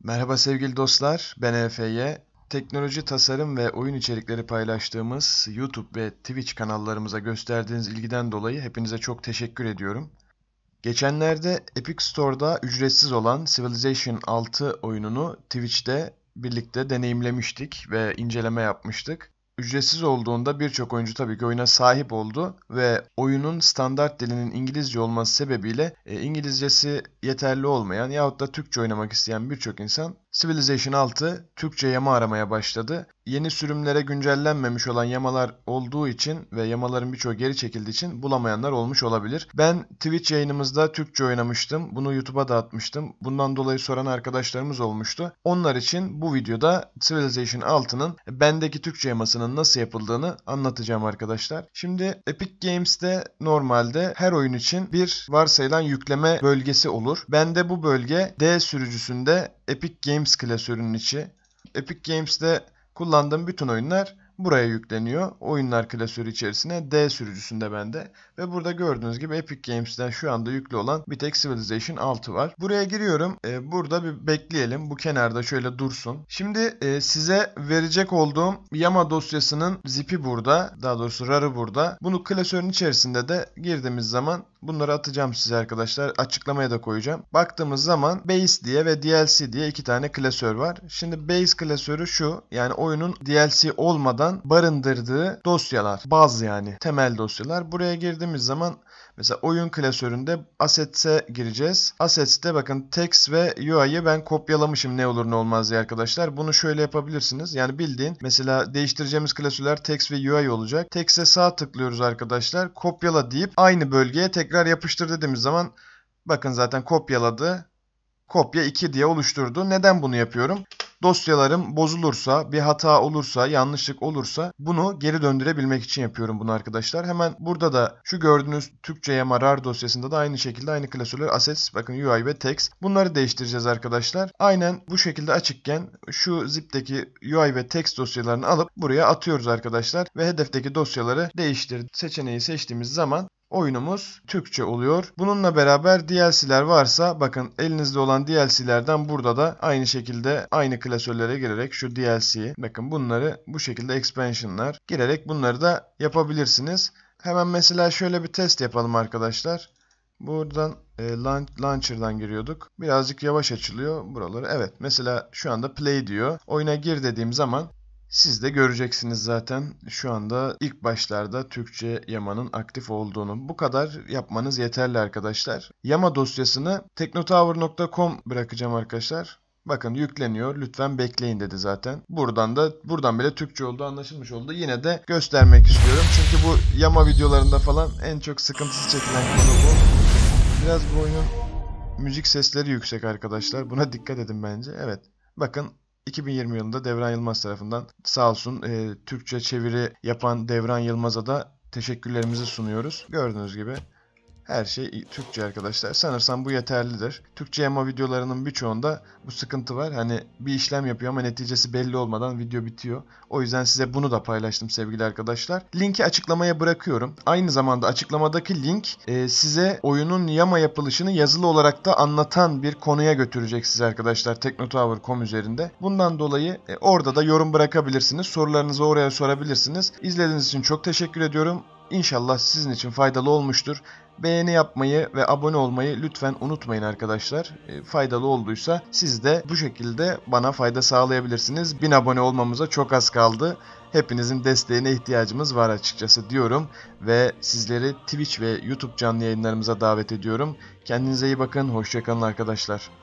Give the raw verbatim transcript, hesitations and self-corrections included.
Merhaba sevgili dostlar, ben E F Y. Teknoloji, tasarım ve oyun içerikleri paylaştığımız YouTube ve Twitch kanallarımıza gösterdiğiniz ilgiden dolayı hepinize çok teşekkür ediyorum. Geçenlerde Epic Store'da ücretsiz olan Civilization altı oyununu Twitch'te birlikte deneyimlemiştik ve inceleme yapmıştık. Ücretsiz olduğunda birçok oyuncu tabii ki oyuna sahip oldu ve oyunun standart dilinin İngilizce olması sebebiyle e, İngilizcesi yeterli olmayan yahut da Türkçe oynamak isteyen birçok insan Civilization altı Türkçe yama aramaya başladı. Yeni sürümlere güncellenmemiş olan yamalar olduğu için ve yamaların birçoğu geri çekildiği için bulamayanlar olmuş olabilir. Ben Twitch yayınımızda Türkçe oynamıştım. Bunu YouTube'a da atmıştım. Bundan dolayı soran arkadaşlarımız olmuştu. Onlar için bu videoda Civilization altının bendeki Türkçe yamasının nasıl yapıldığını anlatacağım arkadaşlar. Şimdi Epic Games'te normalde her oyun için bir varsayılan yükleme bölgesi olur. Bende bu bölge D sürücüsünde Epic Games klasörünün içi. Epic Games'te kullandığım bütün oyunlar buraya yükleniyor. Oyunlar klasörü içerisine D sürücüsünde bende. Ve burada gördüğünüz gibi Epic Games'ten şu anda yüklü olan bir tek Civilization altı var. Buraya giriyorum. Ee, burada bir bekleyelim. Bu kenarda şöyle dursun. Şimdi e, size verecek olduğum yama dosyasının zipi burada. Daha doğrusu rarı burada. Bunu klasörün içerisinde de girdiğimiz zaman bunları atacağım size arkadaşlar. Açıklamaya da koyacağım. Baktığımız zaman Base diye ve D L C diye iki tane klasör var. Şimdi Base klasörü şu. Yani oyunun D L C olmadan barındırdığı dosyalar. Baz yani. Temel dosyalar. Buraya girdiğimiz zaman mesela oyun klasöründe Assets'e gireceğiz. Assets'te bakın text ve U I'yi ben kopyalamışım ne olur ne olmaz diye arkadaşlar. Bunu şöyle yapabilirsiniz. Yani bildiğin mesela değiştireceğimiz klasörler text ve U I olacak. Text'e sağ tıklıyoruz arkadaşlar. Kopyala deyip aynı bölgeye tekrar yapıştır dediğimiz zaman bakın zaten kopyaladı. Kopya iki diye oluşturdu. Neden bunu yapıyorum? Dosyalarım bozulursa, bir hata olursa, yanlışlık olursa bunu geri döndürebilmek için yapıyorum bunu arkadaşlar. Hemen burada da şu gördüğünüz Türkçe yama rar dosyasında da aynı şekilde aynı klasörler assets, bakın U I ve text. Bunları değiştireceğiz arkadaşlar. Aynen bu şekilde açıkken şu zip'teki U I ve text dosyalarını alıp buraya atıyoruz arkadaşlar. Ve hedefteki dosyaları değiştir seçeneği seçtiğimiz zaman oyunumuz Türkçe oluyor. Bununla beraber D L C'ler varsa bakın elinizde olan D L C'lerden burada da aynı şekilde aynı klasörlere girerek şu D L C bakın bunları bu şekilde expansion'lar girerek bunları da yapabilirsiniz. Hemen mesela şöyle bir test yapalım arkadaşlar. Buradan e, launcher'dan giriyorduk. Birazcık yavaş açılıyor buraları. Evet mesela şu anda play diyor. Oyuna gir dediğim zaman siz de göreceksiniz zaten şu anda ilk başlarda Türkçe yamanın aktif olduğunu. Bu kadar yapmanız yeterli arkadaşlar. Yama dosyasını teknotower nokta com bırakacağım arkadaşlar. Bakın yükleniyor. Lütfen bekleyin dedi zaten. Buradan da buradan bile Türkçe olduğu anlaşılmış oldu. Yine de göstermek istiyorum. Çünkü bu yama videolarında falan en çok sıkıntısı çekilen konu bu. Biraz bu oyunun müzik sesleri yüksek arkadaşlar. Buna dikkat edin bence. Evet. Bakın iki bin yirmi yılında Devran Yılmaz tarafından sağ olsun e, Türkçe çeviri yapan Devran Yılmaz'a da teşekkürlerimizi sunuyoruz. Gördüğünüz gibi her şey Türkçe arkadaşlar. Sanırsam bu yeterlidir. Türkçe yama videolarının birçoğunda bu sıkıntı var. Hani bir işlem yapıyor ama neticesi belli olmadan video bitiyor. O yüzden size bunu da paylaştım sevgili arkadaşlar. Linki açıklamaya bırakıyorum. Aynı zamanda açıklamadaki link e, size oyunun yama yapılışını yazılı olarak da anlatan bir konuya götürecek size arkadaşlar teknotower nokta com üzerinde. Bundan dolayı e, orada da yorum bırakabilirsiniz. Sorularınızı oraya sorabilirsiniz. İzlediğiniz için çok teşekkür ediyorum. İnşallah sizin için faydalı olmuştur. Beğeni yapmayı ve abone olmayı lütfen unutmayın arkadaşlar. E, faydalı olduysa siz de bu şekilde bana fayda sağlayabilirsiniz. bin abone olmamıza çok az kaldı. Hepinizin desteğine ihtiyacımız var açıkçası diyorum. Ve sizleri Twitch ve YouTube canlı yayınlarımıza davet ediyorum. Kendinize iyi bakın. Hoşça kalın arkadaşlar.